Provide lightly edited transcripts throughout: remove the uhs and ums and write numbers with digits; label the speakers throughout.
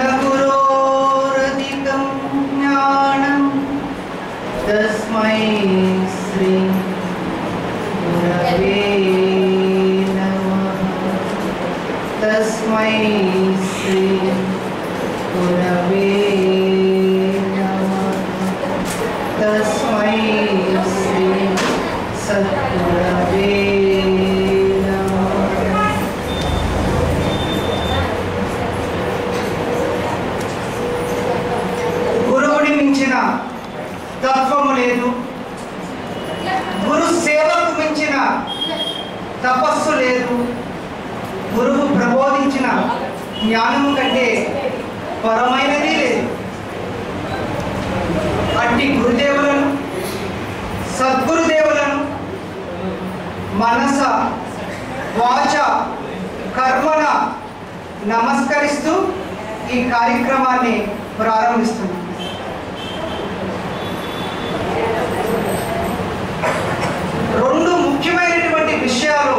Speaker 1: गुरोरधिकं ज्ञानं तस्मै श्री गुरवे नमः। तस्मै श्री गुरवे नमः। तस्मै श्री सद्गुरवे తత్వము లేదు, గురు సేవకు మించిన తపస్సు లేదు, గురువు ప్రబోధించిన జ్ఞానము కంటే పరమైనది లేదు. అట్టి గురుదేవులను సద్గురుదేవులను మనస వాచ కర్మన నమస్కరిస్తూ ఈ కార్యక్రమాన్ని ప్రారంభిస్తున్నాం. రెండు ముఖ్యమైనటువంటి విషయాలు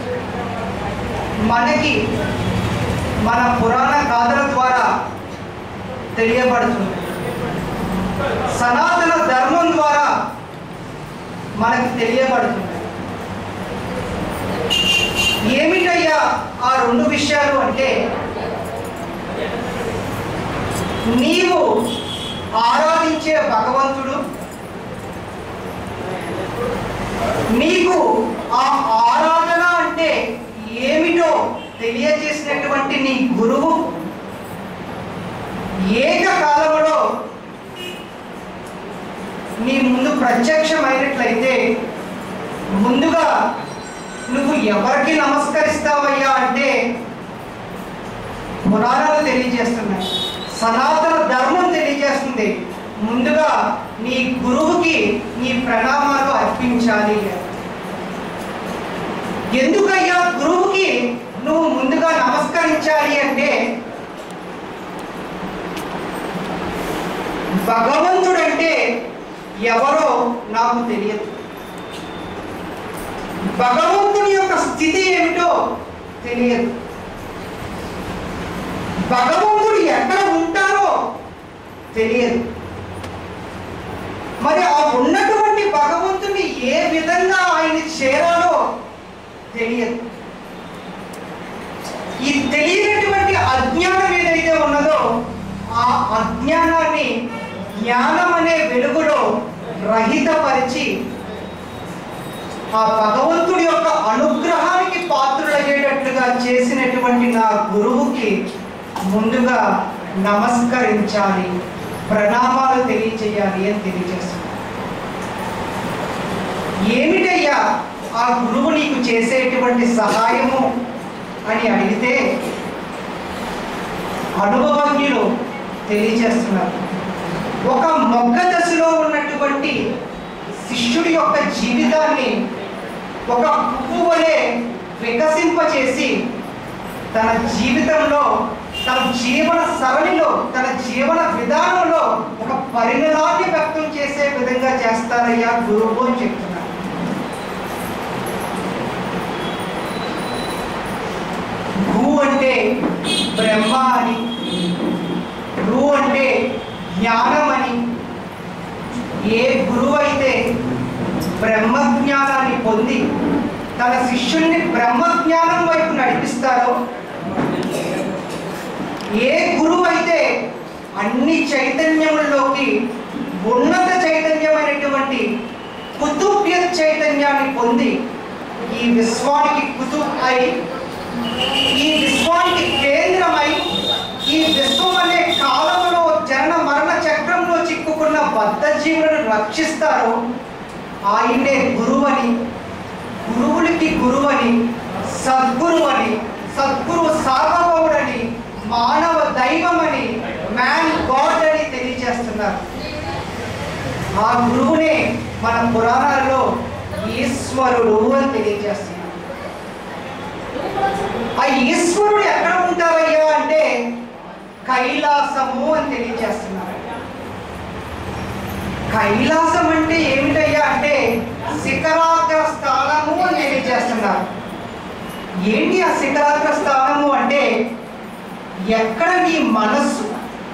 Speaker 1: మనకి మన పురాణ గాథల ద్వారా తెలియబడుతుంది, సనాతన ధర్మం ద్వారా మనకి తెలియబడుతుంది. ఏమిటయ్యా ఆ రెండు విషయాలు అంటే, నీవు ఆరాధించే భగవంతుడు, నీకు ఆ ఆరాధన అంటే ఏమిటో తెలియజేసినటువంటి నీ గురువు ఏకకాలంలో నీ ముందు ప్రత్యక్షమైనట్లయితే ముందుగా నువ్వు ఎవరికి నమస్కరిస్తావయ్యా అంటే పురాణాలు తెలియజేస్తున్నాయి, సనాతన ధర్మం తెలియజేస్తుంది. ముందుగా నీ గురువుకి నీ ప్రణామాలు అర్పించాలి. ఎందుకయ్యా గురువుకి నువ్వు ముందుగా నమస్కరించాలి అంటే, భగవంతుడంటే ఎవరో నాకు తెలియదు, భగవంతుని యొక్క స్థితి ఏమిటో తెలియదు, భగవంతుడు ఎక్కడ ఉంటారో తెలియదు. మరి ఆ ఉన్నటువంటి భగవంతుని ఏ విధంగా ఆయన చేరాలో తెలియదు. ఈ తెలియనటువంటి అజ్ఞానం ఏదైతే ఉన్నదో ఆ అజ్ఞానాన్ని జ్ఞానం అనే వెలుగులో రహితపరిచి ఆ భగవంతుడి యొక్క అనుగ్రహానికి పాత్రులయ్యేటట్లుగా చేసినటువంటి నా గురువుకి ముందుగా నమస్కరించాలి, ప్రణామాలు తెలియచేయాలి అని తెలియజేస్తున్నాను. ఏమిటయ్యా ఆ గురువు నీకు చేసేటువంటి సహాయము అని అడిగితే అనుభవజ్ఞులు తెలియజేస్తున్నారు. ఒక మొగ్గ దశలో ఉన్నటువంటి శిష్యుడి యొక్క జీవితాన్ని ఒక పువ్వు వలె వికసింపచేసి తన జీవితంలో, తన జీవన సరళిలో, తన జీవన విధానంలో ఒక పరిణామాన్ని వ్యక్తం చేసే విధంగా చేస్తారయ్యా గురువు అని చెప్తున్నారు. భూ అంటే బ్రహ్మ అని, రు అంటే జ్ఞానం అని. ఏ గురువు అయితే బ్రహ్మజ్ఞానాన్ని పొంది తన శిష్యుల్ని బ్రహ్మజ్ఞానం వైపు నడిపిస్తారో, ఏ గురువు అయితే అన్ని చైతన్యముల్లోకి ఉన్నత చైతన్యమైనటువంటి కుతుబ్య చైతన్యాన్ని పొంది ఈ విశ్వానికి కుతుబ్ అయి, ఈ విశ్వానికి కేంద్రమై, ఈ విశ్వం అనే కాలంలో జనన మరణ చక్రంలో చిక్కుకున్న బద్ధ జీవులను రక్షిస్తారో ఆయనే గురువని, గురువులకి గురువని, సద్గురువని, సద్గురు సార్వభౌముడని, మానవ దైవమని, మ్యాన్ గాడ్ అని తెలియజేస్తున్నారు. ఆ గురువునే మన పురాణాల్లో ఈశ్వరుడు అని తెలియజేస్తున్నారు. ఆ ఈశ్వరుడు ఎక్కడ ఉంటారయ్యా అంటే కైలాసము అని తెలియజేస్తున్నారు. కైలాసం అంటే ఏమిటయ్యా అంటే శిఖరాగ్ర స్థానము అని.
Speaker 2: に ఏంటి ఆ శిఖరాగ్ర స్థానము అంటే
Speaker 1: ఎక్కడ నీ మనస్సు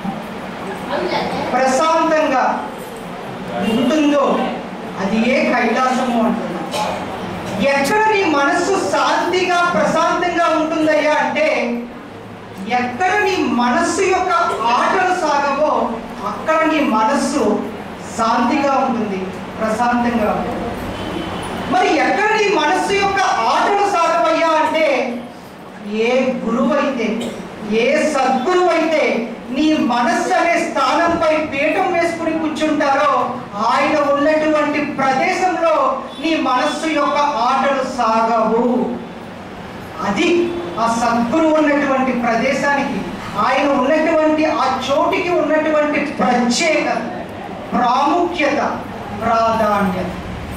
Speaker 1: ప్రశాంతంగా ఉంటుందో అది ఏ కైలాసము అంటున్నా. ఎక్కడ నీ మనస్సు శాంతిగా ప్రశాంతంగా ఉంటుందయ్యా అంటే ఎక్కడ నీ మనస్సు యొక్క ఆటలు సాగవో అక్కడ నీ మనస్సు శాంతిగా ఉంటుంది, ప్రశాంతంగా ఉంటుంది. మరి ఎక్కడ నీ మనస్సు యొక్క ఆటలు సాగవయ్యా అంటే ఏ గురువు అయితే, ఏ సద్గురువు అయితే నీ మనస్సు అనే స్థానంపై పీఠం వేసుకుని కూర్చుంటారో ఆయన ఉన్నటువంటి ప్రదేశంలో నీ మనస్సు యొక్క ఆటలు సాగవు. అది ఆ సద్గురువు ఉన్నటువంటి ప్రదేశానికి, ఆయన ఉన్నటువంటి ఆ చోటికి ఉన్నటువంటి ప్రత్యేకత, ప్రాముఖ్యత, ప్రాధాన్యత.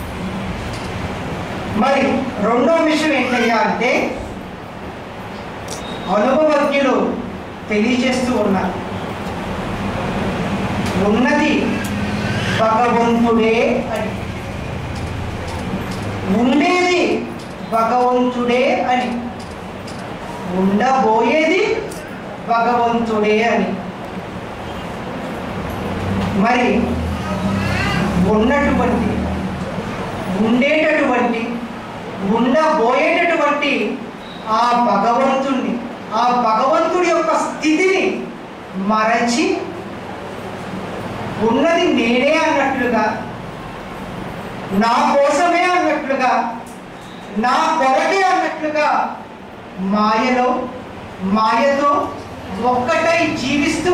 Speaker 1: మరి రెండో విషయం ఏంటయ్యా అంటే అనుభవజ్ఞులు తెలియజేస్తూ ఉన్నారు, ఉన్నది భగవంతుడే అని, ఉండేది భగవంతుడే అని, ఉండబోయేది భగవంతుడే అని. మరి ఉన్నటువంటి, ఉండేటటువంటి, ఉండబోయేటటువంటి ఆ భగవంతుణ్ణి, ఆ భగవంతుడి యొక్క స్థితిని మరచి ఉన్నది నేనే అన్నట్లుగా, నా కోసమే అన్నట్లుగా, నా కొరకే అన్నట్లుగా మాయతో ఒక్కటై జీవిస్తూ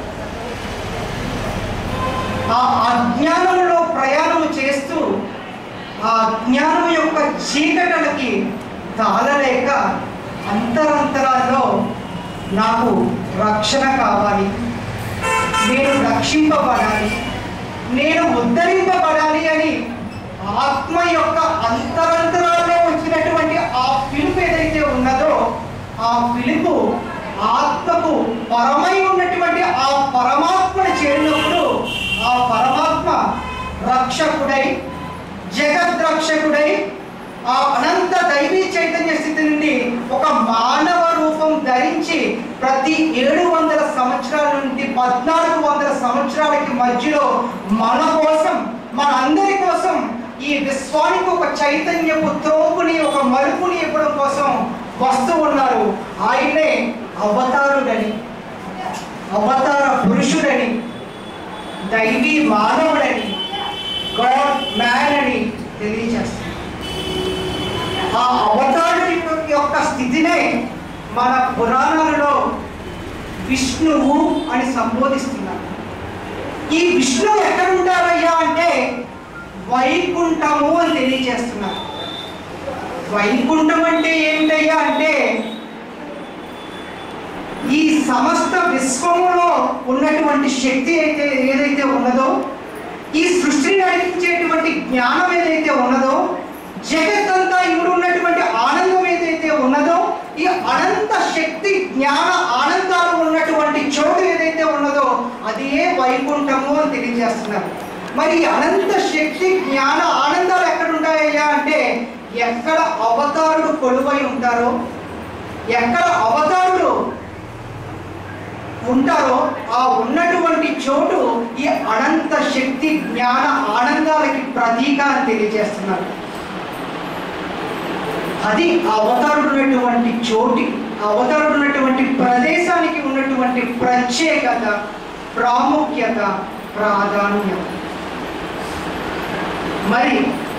Speaker 1: ఆ అజ్ఞానంలో ప్రయాణం చేస్తూ ఆ అజ్ఞానం యొక్క చీకటలకి తాళలేక అంతరంతరాల్లో నాకు రక్షణ కావాలి, నేను రక్షింపబడాలి, నేను ఉద్ధరింపబడాలి అని ఆత్మ యొక్క అంతరంతరాల్లో వచ్చినటువంటి ఆ పిలుపు ఏదైతే ఉన్నదో ఆ పిలుపు ఆత్మకు పరమై ఉన్నటువంటి ఆ పరమాత్మను చేరినప్పుడు ఆ పరమాత్మ రక్షకుడై, జగద్రక్షకుడై ఆ అనంత దైవీ చైతన్య స్థితి నుండి ఒక మానవ రూపం ధరించి ప్రతి 700 సంవత్సరాల నుండి 1400 సంవత్సరాలకి మధ్యలో మన కోసం, మనందరి కోసం ఈ విశ్వానికి ఒక చైతన్యపు త్రోపుని, ఒక మలుపుని ఇవ్వడం కోసం వస్తూ ఉన్నారు. ఆయనే అవతారుడని, అవతార పురుషుడని, దైవీ మానవుడని, గాడ్ మ్యాన్ అని తెలియజేస్తారు. ఆ అవతారుడి యొక్క స్థితినే మన పురాణాలలో విష్ణువు అని సంబోధిస్తున్నారు. ఈ విష్ణువు ఎక్కడ ఉంటారయ్యా అంటే వైకుంఠము అని తెలియజేస్తున్నారు. వైకుంఠం అంటే ఏమిటయ్యా అంటే ఈ సమస్త విశ్వములో ఉన్నటువంటి శక్తి అయితే ఏదైతే ఉన్నదో, ఈ సృష్టిని నడిపించేటువంటి జ్ఞానం ఏదైతే ఉన్నదో, జగత్తంతా ఇప్పుడు ఉన్నటువంటి ఆనందం ఏదైతే ఉన్నదో, ఈ అనంత శక్తి జ్ఞాన ఆనందాలు ఉన్నటువంటి చోటు ఏదైతే ఉన్నదో అది వైకుంఠము అని తెలియజేస్తున్నారు. మరి అనంత శక్తి జ్ఞాన ఆనందాలు ఎక్కడ ఉంటాయ్యా అంటే ఎక్కడ అవతారుడు కొలువై ఉంటారో, ఎక్కడ అవతారుడు ఉంటారో ఆ ఉన్నటువంటి చోటు ఈ అనంత శక్తి జ్ఞాన ఆనందాలకి ప్రతీక అని తెలియజేస్తున్నారు. అది అవతారుడున్నటువంటి చోటి, అవతారుడున్నటువంటి ప్రదేశానికి ఉన్నటువంటి ప్రత్యేకత, ప్రాముఖ్యత, ప్రాధాన్యత. మరి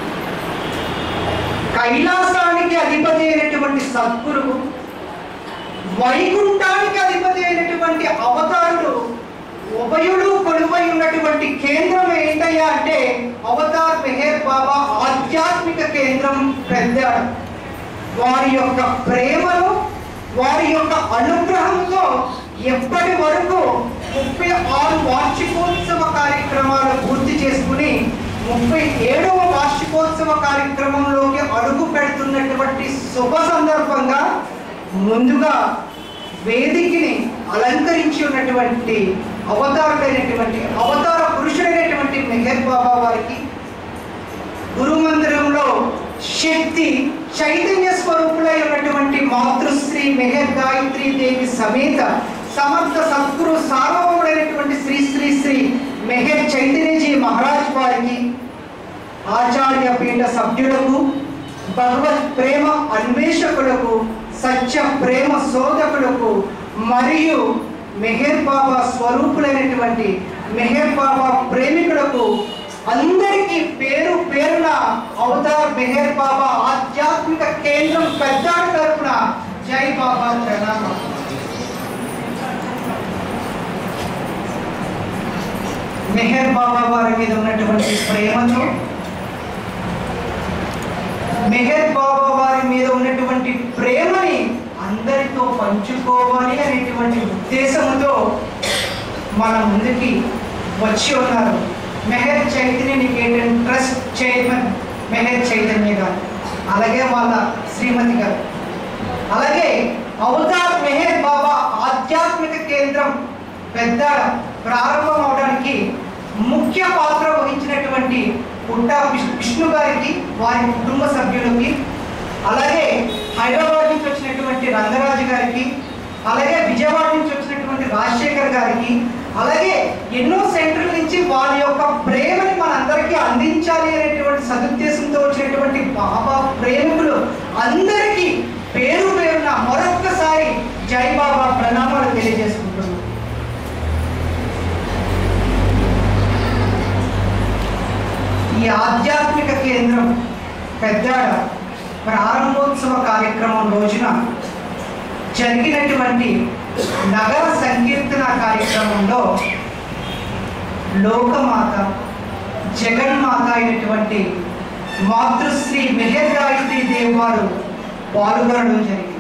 Speaker 1: కైలాసానికి అధిపతి అయినటువంటి సద్గురువు, వైకుంఠానికి అధిపతి అయినటువంటి అవతారుడు ఉభయుడు కొలువై ఉన్నటువంటి కేంద్రం ఏంటయ్యా అంటే అవతార్ మెహర్ బాబా ఆధ్యాత్మిక కేంద్రం పెద్దాడు. వారి యొక్క ప్రేమలో, వారి యొక్క అనుగ్రహంతో ఎప్పటి వరకు 36 వార్షికోత్సవ కార్యక్రమాలు పూర్తి చేసుకుని 37వ వార్షికోత్సవ కార్యక్రమంలోకి అడుగు పెడుతున్నటువంటి శుభ సందర్భంగా ముందుగా వేదికని అలంకరించి ఉన్నటువంటి అవతారుడైనటువంటి అవతార పురుషుడైనటువంటి మెహర్ బాబా వారికి గురుమందిరంలో శక్తి చైతన్య స్వరూపులై ఉన్నటువంటి మాతృశ్రీ మెహర్ గాయత్రీ దేవి సమేత సమర్థ సద్గురు సార్వభౌముడైనటువంటి శ్రీ శ్రీ శ్రీ మెహర్ చైతన్యజీ మహారాజ్ వారికి, ఆచార్య పీఠ సభ్యులకు, భగవత్ ప్రేమ అన్వేషకులకు, సత్య ప్రేమ శోధకులకు మరియు మెహర్ బాబా స్వరూపులైనటువంటి మెహర్ బాబా ప్రేమికులకు అందరికీ పేరు పేరున అవతార్ మెహర్ బాబా ఆధ్యాత్మిక కేంద్రం పెద్దాడు తరపున జై బాబా ప్రణామం. మెహర్ బాబా వారి మీద ఉన్నటువంటి ప్రేమతో, మెహర్ బాబా వారి మీద ఉన్నటువంటి ప్రేమని అందరితో పంచుకోవాలి అనేటువంటి ఉద్దేశంతో మన ముందుకి వచ్చి ఉన్నారు మెహర్ చైతన్య నికేతన్ ట్రస్ట్ చైర్మన్ మెహర్ చైతన్య గారు, అలాగే వాళ్ళ శ్రీమతి గారు, అలాగే అవతార్ మెహర్ బాబా ఆధ్యాత్మిక కేంద్రం పెద్ద ప్రారంభం అవడానికి ముఖ్య పాత్ర వహించినటువంటి పుట్టా విష్ణు గారికి, వారి కుటుంబ సభ్యులకి, అలాగే హైదరాబాద్ నుంచి వచ్చినటువంటి రంగరాజు గారికి, అలాగే విజయవాడ నుంచి వచ్చినటువంటి రాజశేఖర్ గారికి, అలాగే ఎన్నో సెంటర్ల నుంచి వారి యొక్క ప్రేమని మనందరికీ అందించాలి అనేటువంటి సదుద్దేశంతో వచ్చినటువంటి బాబా ప్రేమికులు అందరికీ పేరు పేరున మరొక్కసారి జై బాబా ప్రణామాలు తెలియజేసుకుంటున్నాం. ఈ ఆధ్యాత్మిక కేంద్రం పెద్దాడ ప్రారంభోత్సవ కార్యక్రమం రోజున జరిగినటువంటి నగర సంకీర్తన కార్యక్రమంలో లోకమాత జగన్మాత అయినటువంటి మాతృశ్రీ మెహర్ గాయత్రి దేవి వారు పాల్గొనడం జరిగింది.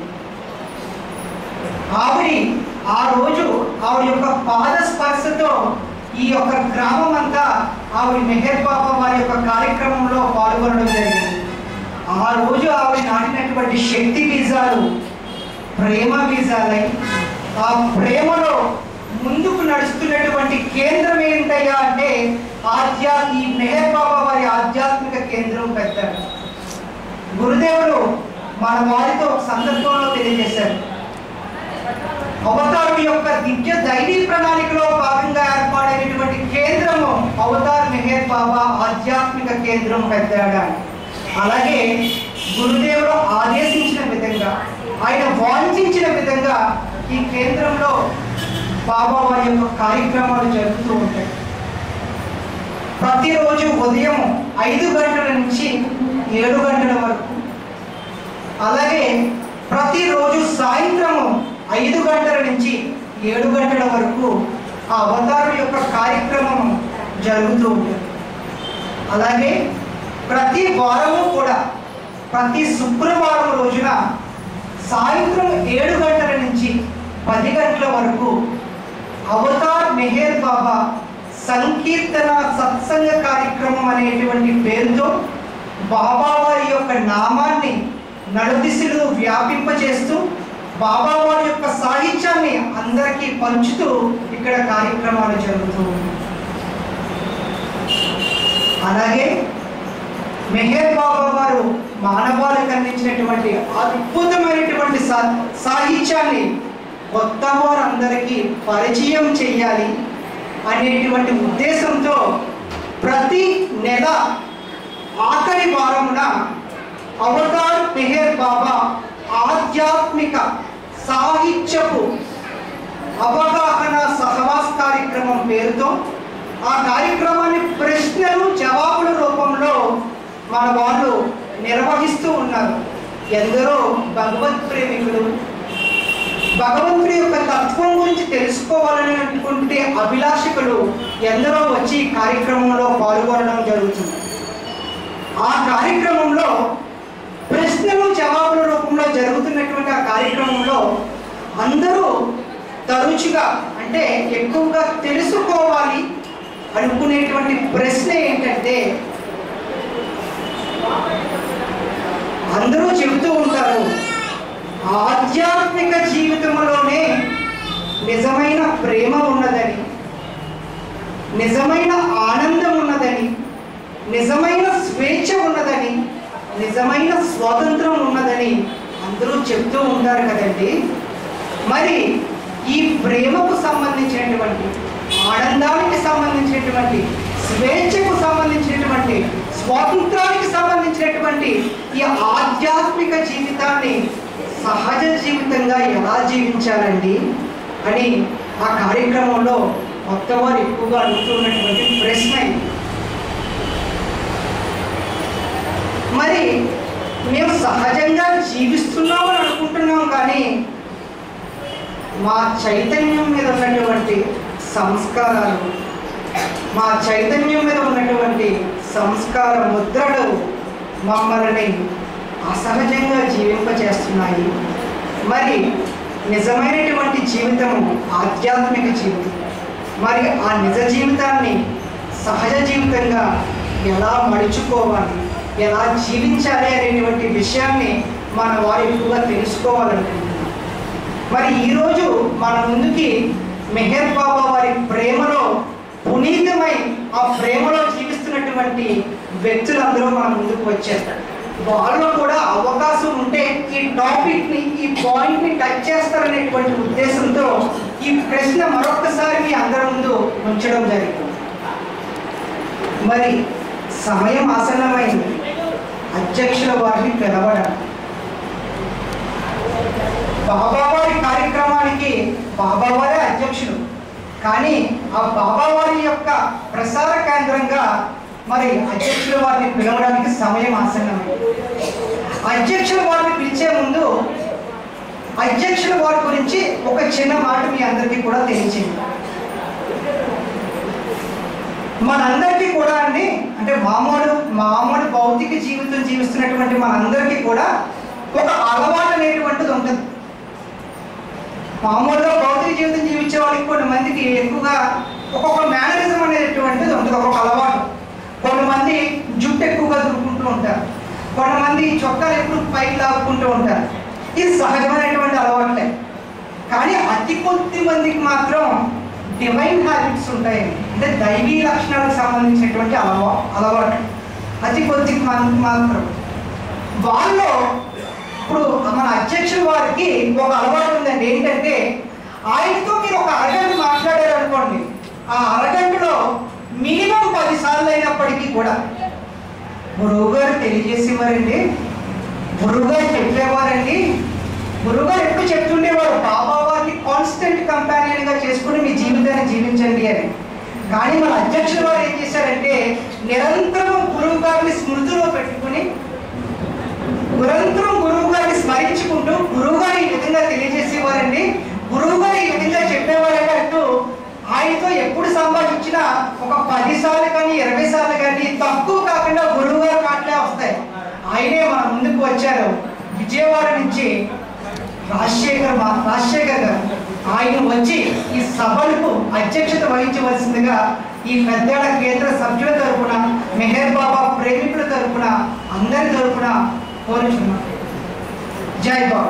Speaker 1: ఆ రోజు ఆవిడ యొక్క పాద స్పర్శతో ఈ యొక్క గ్రామం అంతా ఆవిడ మెహర్ బాబా వారి యొక్క కార్యక్రమంలో పాల్గొనడం జరిగింది. ఆ రోజు ఆవిడ నాటినటువంటి శక్తి బీజాలు ప్రేమ బీజాలై ఆ ప్రేమలో ముందుకు నడుస్తున్నటువంటి కేంద్రం ఏంటయ్యా అంటే ఈ మెహర్ బాబా వారి ఆధ్యాత్మిక కేంద్రం పెద్దాడు. గురుదేవుడు మన వారితో ఒక సందర్భంలో తెలియజేశారు, అవతారు యొక్క దివ్య దైవీ ప్రణాళికలో భాగంగా ఏర్పాడైనటువంటి కేంద్రము అవతార్ మెహర్ బాబా ఆధ్యాత్మిక కేంద్రం పెద్దాడ. అలాగే గురుదేవుడు ఆదేశించిన విధంగా, ఆయన వాంఛించిన విధంగా ఈ కేంద్రంలో బాబా వారి యొక్క కార్యక్రమాలు జరుగుతూ ఉంటాయి. ప్రతిరోజు ఉదయం 5 గంటల నుంచి 7 గంటల వరకు, అలాగే ప్రతిరోజు సాయంత్రము 5 గంటల నుంచి 7 గంటల వరకు ఆ అవతారం యొక్క కార్యక్రమం జరుగుతూ ఉంటుంది. అలాగే ప్రతి వారము కూడా ప్రతి శుక్రవారం రోజున సాయంత్రం 7 గంటల నుంచి 10 గంటల వరకు అవతార్ మెహర్ బాబా సంకీర్తన సత్సంగ కార్యక్రమం అనేటువంటి పేరుతో బాబా వారి యొక్క నామాన్ని నలుదిశలు వ్యాపింపచేస్తూ బాబా వారి యొక్క సాహిత్యాన్ని అందరికీ పంచుతూ ఇక్కడ కార్యక్రమాలు జరుగుతూ ఉన్నాయి. అలాగే మెహర్ బాబా వారు మానవాళికి అందించినటువంటి అద్భుతమైనటువంటి సాహిత్యాన్ని కొత్త వారందరికీ పరిచయం చేయాలి అనేటువంటి ఉద్దేశంతో ప్రతి నెల ఆఖరి వారమున అవతార్ మెహర్ బాబా ఆధ్యాత్మిక సాహిత్యపు అవగాహన సహవాస్ కార్యక్రమం పేరుతో ఆ కార్యక్రమాన్ని ప్రశ్నలు జవాబుల రూపంలో మన వాళ్ళు నిర్వహిస్తూ ఉన్నారు. ఎందరో భగవత్ ప్రేమికులు భగవంతుడి యొక్క తత్వం గురించి తెలుసుకోవాలనేటువంటి అభిలాషకులు ఎందరో వచ్చి ఈ కార్యక్రమంలో పాల్గొనడం జరుగుతుంది. ఆ కార్యక్రమంలో ప్రశ్నలు జవాబుల రూపంలో జరుగుతున్నటువంటి ఆ కార్యక్రమంలో అందరూ తరచుగా అంటే ఎక్కువగా తెలుసుకోవాలి అనుకునేటువంటి ప్రశ్న ఏంటంటే, అందరూ చెబుతూ ఉంటారు ఆధ్యాత్మిక జీవితంలోనే నిజమైన ప్రేమ ఉన్నదని, నిజమైన ఆనందం ఉన్నదని, నిజమైన స్వేచ్ఛ ఉన్నదని, నిజమైన స్వాతంత్రం ఉన్నదని అందరూ చెప్తూ ఉంటారు కదండి. మరి ఈ ప్రేమకు సంబంధించినటువంటి, ఆనందానికి సంబంధించినటువంటి, స్వేచ్ఛకు సంబంధించినటువంటి, స్వాతంత్రానికి సంబంధించినటువంటి ఈ ఆధ్యాత్మిక జీవితాన్ని సహజ జీవితంగా ఎలా జీవించాలండి అని ఆ కార్యక్రమంలో మొత్తం వారు ఎక్కువగా అడుగుతున్నటువంటి ప్రశ్న ఇది. మరి మేము సహజంగా జీవిస్తున్నామని అనుకుంటున్నాం, కానీ మా చైతన్యం మీద ఉన్నటువంటి సంస్కారాలు, మా చైతన్యం మీద ఉన్నటువంటి సంస్కార ముద్రలు మమ్మల్ని అసహజంగా జీవింపచేస్తున్నాయి. మరి నిజమైనటువంటి జీవితము ఆధ్యాత్మిక జీవితం. మరి ఆ నిజ జీవితాన్ని సహజ జీవితంగా ఎలా మలుచుకోవాలి, ఎలా జీవించాలి అనేటువంటి విషయాన్ని మన వారు ఎక్కువగా తెలుసుకోవాలనుకుంటున్నాం. మరి ఈరోజు మన ముందుకి మెహర్ బాబా వారి ప్రేమలో పునీతమై ఆ ప్రేమలో జీవిస్తున్నటువంటి వ్యక్తులందరూ మన ముందుకు వచ్చారు. వాళ్ళు కూడా అవకాశం ఉంటే ఈ టాపిక్ని, ఈ పాయింట్ని టచ్ చేస్తారనేటువంటి ఉద్దేశంతో ఈ ప్రశ్న మరొకసారి మీ అందరి ముందు ఉంచడం జరిగింది. మరి సమయం ఆసన్నమైంది అధ్యక్షుల వారిని పిలవడం. బాబావారి కార్యక్రమానికి బాబావారే అధ్యక్షుడు, కానీ ఆ బాబావారి యొక్క ప్రసార కేంద్రంగా మరి అధ్యక్షుల వారిని పిలవడానికి సమయం ఆసన్నమైంది. అధ్యక్షుల వారిని పిలిచే ముందు అధ్యక్షుల వారి గురించి ఒక చిన్న మాట మీ అందరికీ కూడా తెలిసింది. మనందరికీ కూడా అండి, అంటే మామూలు భౌతిక జీవితం జీవిస్తున్నటువంటి మనందరికీ కూడా ఒక అలవాటు అనేటువంటిది ఉంటుంది. మామూలుగా భౌతిక జీవితం జీవించే వాళ్ళకి కొంతమందికి ఎక్కువగా ఒక్కొక్క మేనరిజం అనేటువంటిది ఉంటుంది, ఒక్కొక్క అలవాటు. కొంతమంది జుట్టు ఎక్కువగా దురుకుంటూ ఉంటారు, కొంతమంది చొక్కాలు ఎప్పుడు పైకి లాక్కుంటూ ఉంటారు. ఇది సహజమైనటువంటి అలవాట్లే. కానీ అతి కొద్ది మందికి మాత్రం డివైన్ హ్యాబిట్స్ ఉంటాయి, అంటే దైవీ లక్షణాలకు సంబంధించినటువంటి అలవాటు అతి కొద్ది మందికి మాత్రం. వాళ్ళు ఇప్పుడు మన అధ్యక్షుల వారికి ఒక అలవాటు ఉందండి. ఏంటంటే ఆయనతో మీరు ఒక అరగంట మాట్లాడారు అనుకోండి, ఆ అరగంటలో మినిమం 10 సార్లు అయినప్పటికీ కూడా గురువు గారు తెలియజేసేవారండి, గురువు గారు చెప్పేవారండి, గురువు గారు ఎప్పుడు చెప్తుండేవారు బాబా వారిని కాన్స్టెంట్ కంపానియన్గా చేసుకుని మీ జీవితాన్ని జీవించండి అని. కానీ మన అధ్యక్షుల వారు ఏం చేశారంటే నిరంతరం గురువు గారిని స్మృతిలో పెట్టుకుని, నిరంతరం గురువు గారిని స్మరించుకుంటూ గురువు గారు ఈ విధంగా తెలియజేసేవారండి, గురువు గారు ఈ విధంగా చెప్పేవారంటే అంటూ ఆయనతో ఎప్పుడు సంభాషించినా ఒక 10 సార్లు కానీ 20 సార్లు కానీ తక్కువ కాకుండా గురువు గారు మాటలే వస్తాయి. ఆయనే మన ముందుకు వచ్చారు. విజయవాడ నుంచి రాజశేఖర్ గారు ఆయన వచ్చి ఈ సభలకు అధ్యక్షత వహించవలసిందిగా ఈ పెద్దల కేంద్ర సభ్యుల తరపున, మెహర్ బాబా ప్రేమికుల తరపున, అందరి తరపున కోరుచున్నాం. జై బాబా.